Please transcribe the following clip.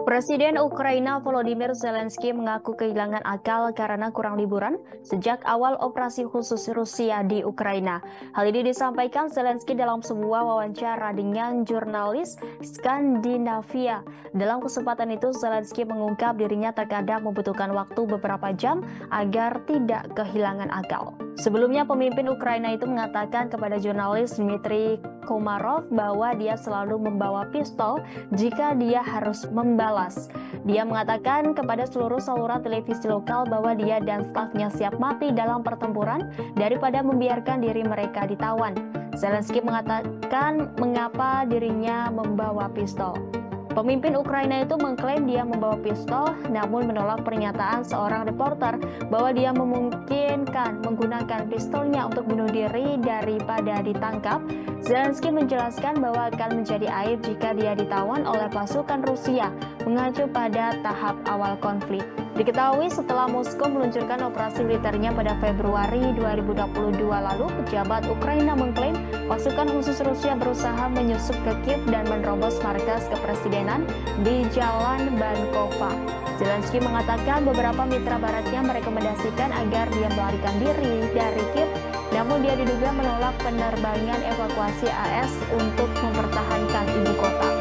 Presiden Ukraina Volodymyr Zelensky mengaku kehilangan akal karena kurang liburan sejak awal operasi khusus Rusia di Ukraina. Hal ini disampaikan Zelensky dalam sebuah wawancara dengan jurnalis Skandinavia. Dalam kesempatan itu, Zelensky mengungkap dirinya terkadang membutuhkan waktu beberapa jam agar tidak kehilangan akal. Sebelumnya, pemimpin Ukraina itu mengatakan kepada jurnalis Dmitry Komarov bahwa dia selalu membawa pistol jika dia harus membalas. Dia mengatakan kepada seluruh saluran televisi lokal bahwa dia dan stafnya siap mati dalam pertempuran daripada membiarkan diri mereka ditawan. Zelensky mengatakan mengapa dirinya membawa pistol. Pemimpin Ukraina itu mengklaim dia membawa pistol, namun menolak pernyataan seorang reporter bahwa dia memungkinkan menggunakan pistolnya untuk bunuh diri daripada ditangkap. Zelensky menjelaskan bahwa akan menjadi aib jika dia ditawan oleh pasukan Rusia, mengacu pada tahap awal konflik. Diketahui setelah Moskow meluncurkan operasi militernya pada Februari 2022 lalu, pejabat Ukraina mengklaim pasukan khusus Rusia berusaha menyusup ke Kiev dan menerobos markas kepresidenan di Jalan Bankova. Zelensky mengatakan beberapa mitra baratnya merekomendasikan agar dia melarikan diri dari Kiev, namun dia diduga menolak penerbangan evakuasi AS untuk mempertahankan ibu kota.